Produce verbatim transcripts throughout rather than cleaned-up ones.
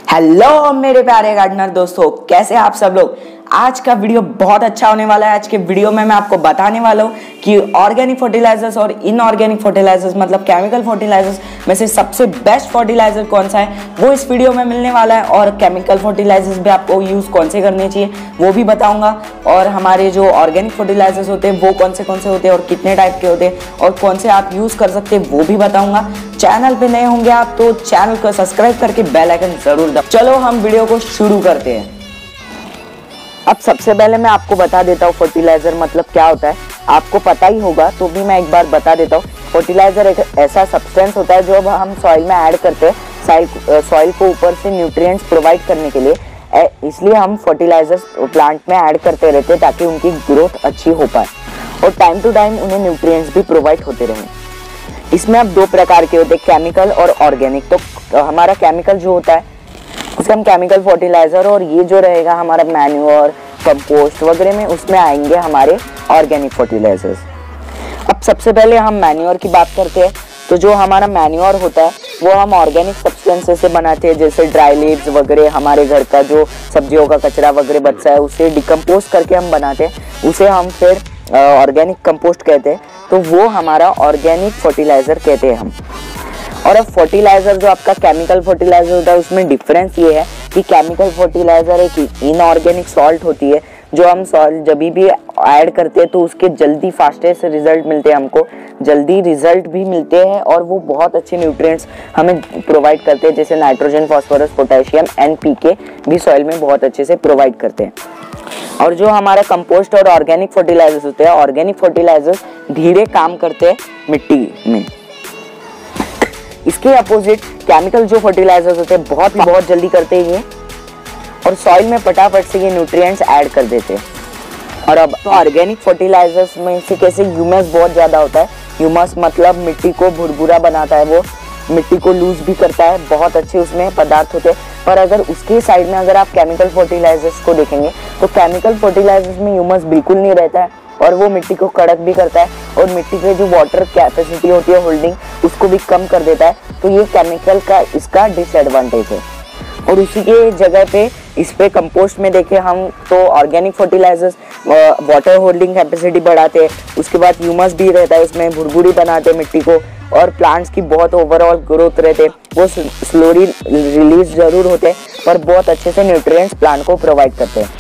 Hello मेरे प्यारे gardener दोस्तों, कैसे आप सब लोग। आज का वीडियो बहुत अच्छा होने वाला है। आज के वीडियो में मैं आपको बताने वाला हूँ कि ऑर्गेनिक फर्टिलाइजर्स और इनऑर्गेनिक फर्टिलाइजर्स मतलब केमिकल फर्टिलाइजर्स में से सबसे बेस्ट फर्टिलाइजर कौन सा है वो इस वीडियो में मिलने वाला है। और केमिकल फर्टिलाइजर्स भी आपको यूज़ कौन से करने चाहिए वो भी बताऊंगा। और हमारे जो ऑर्गेनिक फर्टिलाइजर्स होते हैं वो कौन से कौन से होते हैं और कितने टाइप के होते हैं और कौन से आप यूज़ कर सकते हैं वो भी बताऊंगा। चैनल पे नए होंगे आप तो चैनल को सब्सक्राइब करके बेल आइकन जरूर दबाएं। चलो हम वीडियो को शुरू करते हैं। अब सबसे पहले मैं आपको बता देता हूँ फर्टिलाइजर मतलब क्या होता है। आपको पता ही होगा तो भी मैं एक बार बता देता हूँ। फर्टिलाइजर एक ऐसा सब्सटेंस होता है जो अब हम सॉइल में ऐड करते हैं सॉइल सॉइल को ऊपर से न्यूट्रिएंट्स प्रोवाइड करने के लिए। इसलिए हम फर्टिलाइजर्स प्लांट में ऐड करते रहते हैं ताकि उनकी ग्रोथ अच्छी हो पाए और टाइम टू टाइम उन्हें न्यूट्रिएंट्स भी प्रोवाइड होते रहें। इसमें अब दो प्रकार के होते हैं, केमिकल और ऑर्गेनिक। तो हमारा केमिकल जो होता है उसे हम केमिकल फर्टिलाइजर, और ये जो रहेगा हमारा मैन्योर कंपोस्ट वगैरह में उसमें आएंगे हमारे ऑर्गेनिक फर्टिलाइजर्स। अब सबसे पहले हम मैन्योर की बात करते हैं। तो जो हमारा मैन्योर होता है वो हम ऑर्गेनिक सब्सटेंसेस से बनाते हैं, जैसे ड्राई लीव्स वगैरह, हमारे घर का जो सब्जियों का कचरा वगैरह बचता है उसे डिकम्पोज करके हम बनाते हैं, उसे हम फिर ऑर्गेनिक कंपोस्ट कहते हैं। तो वो हमारा ऑर्गेनिक फर्टिलाइजर कहते हैं हम। और अब फर्टिलाइजर जो आपका केमिकल फर्टिलाइजर होता है उसमें डिफरेंस ये है कि केमिकल फर्टिलाइजर एक इनऑर्गेनिक सॉल्ट होती है जो हम सॉल्ट जब भी ऐड करते हैं तो उसके जल्दी फास्टेस्ट रिजल्ट मिलते हैं, हमको जल्दी रिजल्ट भी मिलते हैं और वो बहुत अच्छे न्यूट्रिएंट्स हमें प्रोवाइड करते हैं, जैसे nitrogen, phosphorus, potassium, N P K भी सॉइल में बहुत अच्छे से प्रोवाइड करते हैं। और जो हमारा कंपोस्ट और ऑर्गेनिक फर्टिलाइजर्स होते हैं, ऑर्गेनिक फर्टिलाइजर्स धीरे काम करते हैं मिट्टी में। इसके अपोजिट केमिकल जो फर्टिलाइजर्स होते हैं बहुत बहुत जल्दी करते हैं ये, और सॉइल में फटाफट से ये न्यूट्रिएंट्स ऐड कर देते हैं। और अब तो ऑर्गेनिक फर्टिलाइजर्स में से कैसे ह्यूमस बहुत ज़्यादा होता है। ह्यूमस मतलब मिट्टी को भुरभुरा बनाता है, वो मिट्टी को लूज भी करता है, बहुत अच्छे उसमें पदार्थ होते हैं। पर अगर उसके साइड में अगर आप केमिकल फर्टिलाइजर्स को देखेंगे तो केमिकल फर्टिलाइजर्स में ह्यूमस बिल्कुल नहीं रहता है और वो मिट्टी को कड़क भी करता है और मिट्टी के जो वाटर कैपेसिटी होती है होल्डिंग उसको भी कम कर देता है। तो ये केमिकल का इसका डिसएडवांटेज है। और उसी के जगह पे इस पे कंपोस्ट में देखें हम तो organic fertilizers water holding capacity बढ़ाते हैं, उसके बाद ह्यूमस भी रहता है उसमें, भुरभुरी बनाते हैं मिट्टी को, और प्लांट्स की बहुत ओवरऑल ग्रोथ रहते, वो स्लोली रिलीज जरूर होते पर बहुत अच्छे से न्यूट्रिएंट्स प्लांट को प्रोवाइड करते हैं।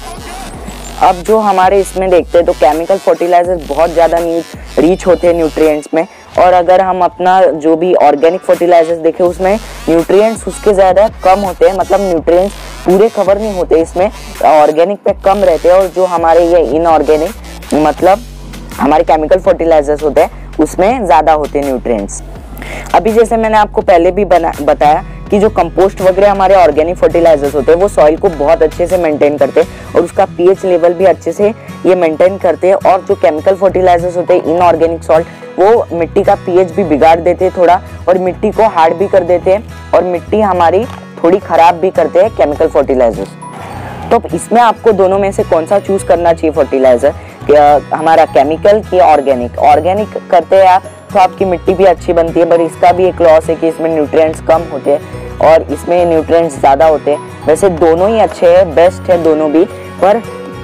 अब जो हमारे इसमें देखते हैं तो केमिकल फर्टिलाइजर बहुत ज़्यादा रीच होते हैं न्यूट्रिएंट्स में, और अगर हम अपना जो भी ऑर्गेनिक फर्टिलाइजर्स देखें उसमें न्यूट्रिएंट्स उसके ज़्यादा कम होते हैं, मतलब न्यूट्रिएंट्स पूरे कवर नहीं होते इसमें, ऑर्गेनिक पे कम रहते हैं। और जो हमारे ये इनऑर्गेनिक मतलब हमारे केमिकल फर्टिलाइजर्स होते हैं उसमें ज़्यादा होते हैं न्यूट्रिएंट्स। अभी जैसे मैंने आपको पहले भी बना बताया कि जो कंपोस्ट वगैरह हमारे ऑर्गेनिक फर्टिलाइजर्स होते हैं वो सॉइल को बहुत अच्छे से मेंटेन करते हैं और उसका पीएच लेवल भी अच्छे से ये मेंटेन करते हैं। और जो केमिकल फर्टिलाइजर्स होते हैं इनऑर्गेनिक सॉल्ट वो मिट्टी का पीएच भी बिगाड़ देते हैं थोड़ा, और मिट्टी को हार्ड भी कर देते हैं और मिट्टी हमारी थोड़ी खराब भी करते हैं केमिकल फर्टिलाइजर्स। तो इसमें आपको दोनों में से कौन सा चूज करना चाहिए फर्टिलाइजर, हमारा केमिकल की ऑर्गेनिक। ऑर्गेनिक करते हैं आप तो आपकी मिट्टी भी अच्छी बनती है, पर इसका भी एक लॉस है कि इसमें न्यूट्रिएंट्स कम होते हैं और इसमें न्यूट्रिएंट्स ज़्यादा होते हैं। वैसे दोनों ही अच्छे हैं, बेस्ट है दोनों भी, पर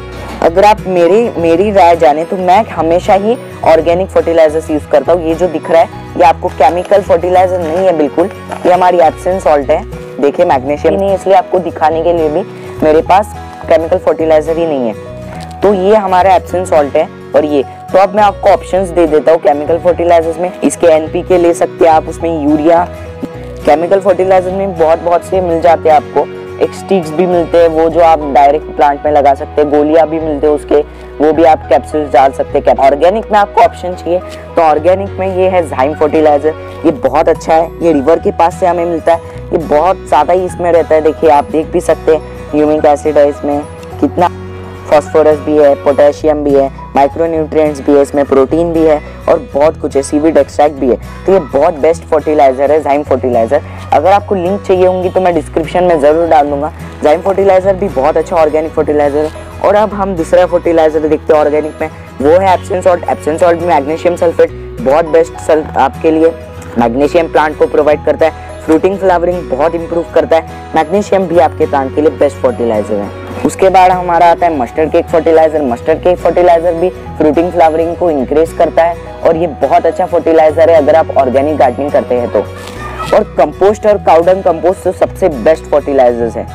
अगर आप मेरी मेरी राय जाने तो मैं हमेशा ही ऑर्गेनिक फर्टिलाइजर्स यूज़ करता हूँ। ये जो दिख रहा है ये आपको केमिकल फर्टिलाइजर नहीं है बिल्कुल, ये हमारी एप्सम सॉल्ट है। देखिए मैग्नीशियम नहीं है इसलिए आपको दिखाने के लिए भी मेरे पास केमिकल फर्टिलाइजर ही नहीं है। तो ये हमारा एप्सम सॉल्ट है। और ये तो अब मैं आपको ऑप्शंस दे देता हूँ केमिकल फर्टिलाइजर्स में। इसके एनपीके ले सकते हैं आप, उसमें यूरिया, केमिकल फर्टिलाइजर में बहुत बहुत से मिल जाते हैं आपको। एक स्टिक्स भी मिलते हैं वो जो आप डायरेक्ट प्लांट में लगा सकते हैं, गोलियां भी मिलते हैं उसके, वो भी आप कैप्सूल्स डाल सकते हैं। ऑर्गेनिक में आपको ऑप्शन चाहिए तो ऑर्गेनिक में ये है ज़ाइम फर्टिलाइजर, ये बहुत अच्छा है, ये रिवर के पास से हमें मिलता है, ये बहुत ज़्यादा ही इसमें रहता है। देखिए आप देख भी सकते हैं ह्यूमिक एसिड है इसमें, कितना फास्फोरस भी है, पोटेशियम भी है, माइक्रोन्यूट्रिएंट्स भी है, इसमें प्रोटीन भी है और बहुत कुछ है, सीवीड एक्सट्रैक्ट भी है। तो ये बहुत बेस्ट फर्टिलाइजर है ज़ाइम फर्टिलाइजर। अगर आपको लिंक चाहिए होंगी तो मैं डिस्क्रिप्शन में ज़रूर डाल दूंगा। ज़ाइम फर्टिलाइजर भी बहुत अच्छा ऑर्गेनिक फर्टिलाइजर है। और अब हम दूसरा फर्टिलाइजर देखते हैं ऑर्गेनिक में, वो है एप्सम सॉल्ट। एप्सम सॉल्ट में मैग्नीशियम सल्फेट बहुत बेस्ट सल्ट आपके लिए मैग्नीशियम प्लांट को प्रोवाइड करता है। फ्रूटिंग फ्लावरिंग बहुत इंप्रूव करता है। मैग्नीशियम भी आपके प्लांट के लिए बेस्ट फर्टिलाइजर है। उसके बाद हमारा आता है mustard cake fertilizer. Mustard cake fertilizer भी फ्रूटिंग फ्लावरिंग को इंक्रीज करता है और ये बहुत अच्छा फर्टिलाइजर है अगर आप ऑर्गेनिक गार्डनिंग करते हैं तो। और कंपोस्ट और काउडंग कंपोस्ट तो सबसे बेस्ट फर्टिलाइजर्स है।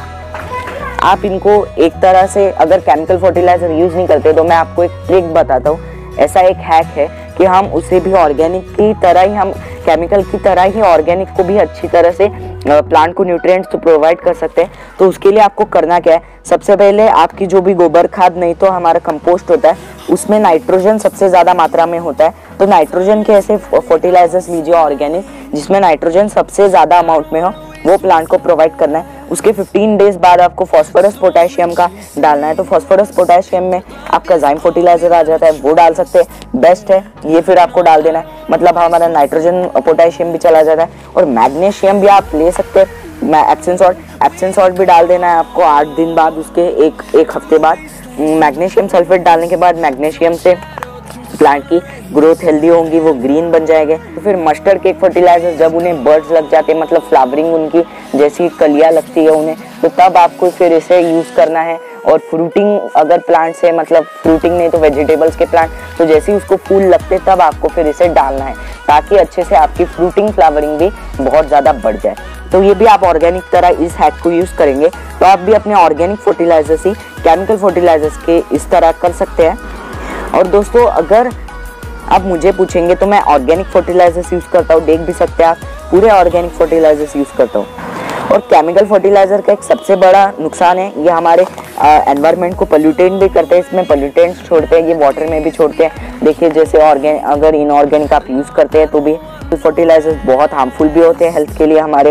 आप इनको एक तरह से अगर केमिकल फर्टिलाइजर यूज नहीं करते तो मैं आपको एक ट्रिक बताता हूँ। ऐसा एक हैक है कि हम उसे भी ऑर्गेनिक की तरह ही, हम केमिकल की तरह ही ऑर्गेनिक को भी अच्छी तरह से प्लांट को न्यूट्रिएंट्स तो प्रोवाइड कर सकते हैं। तो उसके लिए आपको करना क्या है, सबसे पहले आपकी जो भी गोबर खाद नहीं तो हमारा कंपोस्ट होता है उसमें नाइट्रोजन सबसे ज़्यादा मात्रा में होता है। तो नाइट्रोजन के ऐसे फर्टिलाइजर्स लीजिए ऑर्गेनिक जिसमें नाइट्रोजन सबसे ज़्यादा अमाउंट में हो, वो प्लांट को प्रोवाइड करना है। उसके पंद्रह डेज बाद आपको फॉस्फोरस पोटेशियम का डालना है। तो फॉस्फोरस पोटेशियम में आपका जाइम फर्टिलाइजर आ जाता है, वो डाल सकते हैं, बेस्ट है ये। फिर आपको डाल देना है, मतलब हमारा नाइट्रोजन पोटेशियम भी चला जाता है। और मैग्नीशियम भी आप ले सकते हैं, एप्सम सॉल्ट एप्सम सॉल्ट भी डाल देना है आपको आठ दिन बाद, उसके एक एक हफ्ते बाद। मैग्नीशियम सल्फेट डालने के बाद मैग्नीशियम से प्लांट की ग्रोथ हेल्दी होंगी, वो ग्रीन बन जाएंगे। तो फिर मस्टर्ड केक फर्टिलाइजर जब उन्हें बर्ड्स लग जाते हैं, मतलब फ्लावरिंग उनकी जैसी कलियां लगती है उन्हें, तो तब आपको फिर इसे यूज करना है। और फ्रूटिंग अगर प्लांट से, मतलब फ्रूटिंग नहीं तो वेजिटेबल्स के प्लांट, तो जैसे ही उसको फूल लगते तब आपको फिर इसे डालना है ताकि अच्छे से आपकी फ्रूटिंग फ्लावरिंग भी बहुत ज़्यादा बढ़ जाए। तो ये भी आप ऑर्गेनिक तरह इस हैक को यूज़ करेंगे तो आप भी अपने ऑर्गेनिक फर्टिलाइजर्स ही केमिकल फर्टिलाइजर्स के इस तरह कर सकते हैं। और दोस्तों अगर आप मुझे पूछेंगे तो मैं ऑर्गेनिक फर्टिलाइजर्स यूज़ करता हूँ, देख भी सकते हैं आप, पूरे ऑर्गेनिक फर्टिलाइजर्स यूज़ करता हूँ। और केमिकल फर्टिलाइजर का एक सबसे बड़ा नुकसान है, ये हमारे एनवायरनमेंट को पोल्यूटेंट भी करते हैं। इसमें पोल्यूटेंट्स छोड़ते हैं, ये वाटर में भी छोड़ते हैं। देखिए जैसे ऑर्गेनिक, अगर इनऑर्गेनिक आप यूज़ करते हैं तो भी फर्टिलाइजर्स बहुत हार्मफुल भी होते हैं हेल्थ के लिए हमारे।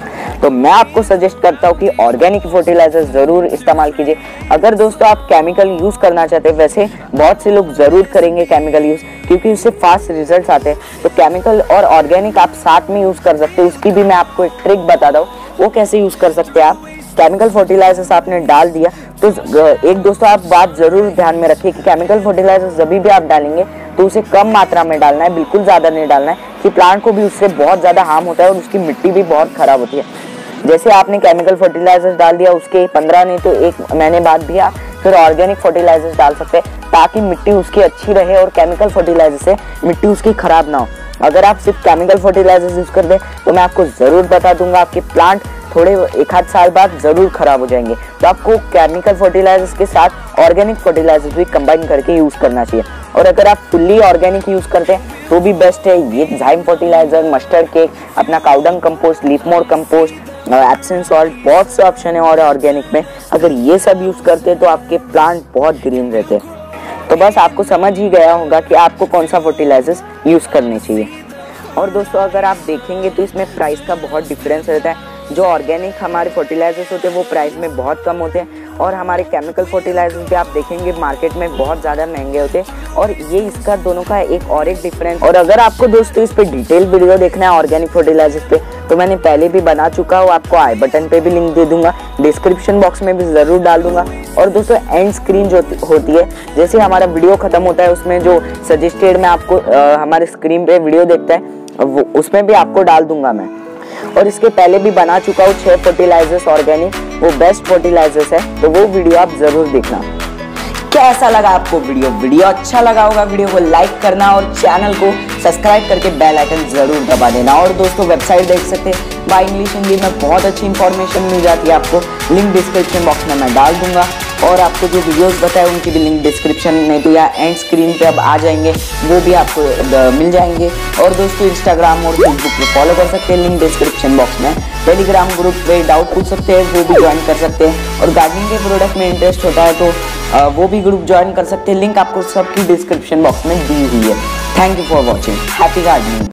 तो मैं आपको सजेस्ट करता हूँ कि ऑर्गेनिक फर्टिलाइजर ज़रूर इस्तेमाल कीजिए। अगर दोस्तों आप केमिकल यूज़ करना चाहते हैं, वैसे बहुत से लोग ज़रूर करेंगे केमिकल यूज़ क्योंकि उससे फास्ट रिजल्ट्स आते हैं, तो केमिकल और ऑर्गेनिक आप साथ में यूज़ कर सकते हैं। उसकी भी मैं आपको एक ट्रिक बताता हूँ, वो कैसे यूज़ कर सकते हैं आप। केमिकल फर्टिलाइजर्स आपने डाल दिया तो एक दोस्तों आप बात ज़रूर ध्यान में रखिए कि केमिकल फर्टिलाइजर्स जब भी आप डालेंगे तो उसे कम मात्रा में डालना है, बिल्कुल ज़्यादा नहीं डालना है कि प्लांट को भी उससे बहुत ज़्यादा हार्म होता है और उसकी मिट्टी भी बहुत ख़राब होती है। जैसे आपने केमिकल फर्टिलाइजर्स डाल दिया, उसके पंद्रह नहीं तो एक महीने बाद भी आप फिर ऑर्गेनिक फर्टिलाइजर्स डाल सकते हैं ताकि मिट्टी उसकी अच्छी रहे और केमिकल फर्टिलाइजर से मिट्टी उसकी खराब ना हो। अगर आप सिर्फ केमिकल फर्टिलाइजर्स यूज़ कर दें तो मैं आपको ज़रूर बता दूंगा आपके प्लांट थोड़े एक आध साल बाद ज़रूर खराब हो जाएंगे। तो आपको केमिकल फर्टिलाइजर्स के साथ ऑर्गेनिक फर्टिलाइजर्स भी कंबाइन करके यूज़ करना चाहिए। और अगर आप फुल्ली ऑर्गेनिक यूज़ करते हैं तो भी बेस्ट है। ये जाइम फर्टिलाइजर, मस्टर्ड केक, अपना cowdung compost, leaf mould compost, Epsom salt, बहुत से ऑप्शन है और ऑर्गेनिक में। अगर ये सब यूज़ करते हैं तो आपके प्लांट बहुत ग्रीन रहते हैं। तो बस आपको समझ ही गया होगा कि आपको कौन सा फर्टिलाइजर्स यूज़ करने चाहिए। और दोस्तों अगर आप देखेंगे तो इसमें प्राइस का बहुत डिफरेंस रहता है। जो ऑर्गेनिक हमारे फर्टिलाइजर्स होते हैं वो प्राइस में बहुत कम होते हैं और हमारे केमिकल फर्टिलाइजर्स भी आप देखेंगे मार्केट में बहुत ज़्यादा महंगे होते हैं। और ये इसका दोनों का एक और एक डिफरेंस। और अगर आपको दोस्तों इस पे डिटेल वीडियो देखना है ऑर्गेनिक फर्टिलाइजर्स पे तो मैंने पहले भी बना चुका हूँ, आपको आई बटन पे भी लिंक दे दूंगा, डिस्क्रिप्शन बॉक्स में भी ज़रूर डाल दूंगा। और दोस्तों एंड स्क्रीन जो होती है, जैसे हमारा वीडियो खत्म होता है उसमें जो सजेस्टेड में आपको आ, हमारे स्क्रीन पे वीडियो देखता है वो उसमें भी आपको डाल दूंगा मैं। और इसके पहले भी बना चुका हूँ छह फर्टिलाइजर्स ऑर्गेनिक, वो बेस्ट फर्टिलाइजर्स है, तो वो वीडियो आप जरूर देखना। कैसा लगा आपको वीडियो? वीडियो अच्छा लगा होगा, वीडियो को लाइक करना और चैनल को सब्सक्राइब करके बेल आइकन जरूर दबा देना। और दोस्तों वेबसाइट देख सकते हैं बाय इंग्लिश हिंदी में, बहुत अच्छी इंफॉर्मेशन मिल जाती है आपको, लिंक डिस्क्रिप्शन बॉक्स में मैं डाल दूंगा। और आपको जो वीडियोस बताए उनकी भी लिंक डिस्क्रिप्शन में तो या एंड स्क्रीन पे अब आ जाएंगे, वो भी आपको मिल जाएंगे। और दोस्तों इंस्टाग्राम और फेसबुक पे फॉलो कर सकते हैं, लिंक डिस्क्रिप्शन बॉक्स में। टेलीग्राम ग्रुप पे डाउट पूछ सकते हैं, वो भी ज्वाइन कर सकते हैं। और गार्डनिंग के प्रोडक्ट में इंटरेस्ट होता है तो वो भी ग्रुप ज्वाइन कर सकते हैं, लिंक आपको सबकी डिस्क्रिप्शन बॉक्स में दी हुई है। Thank you for watching, happy gardening.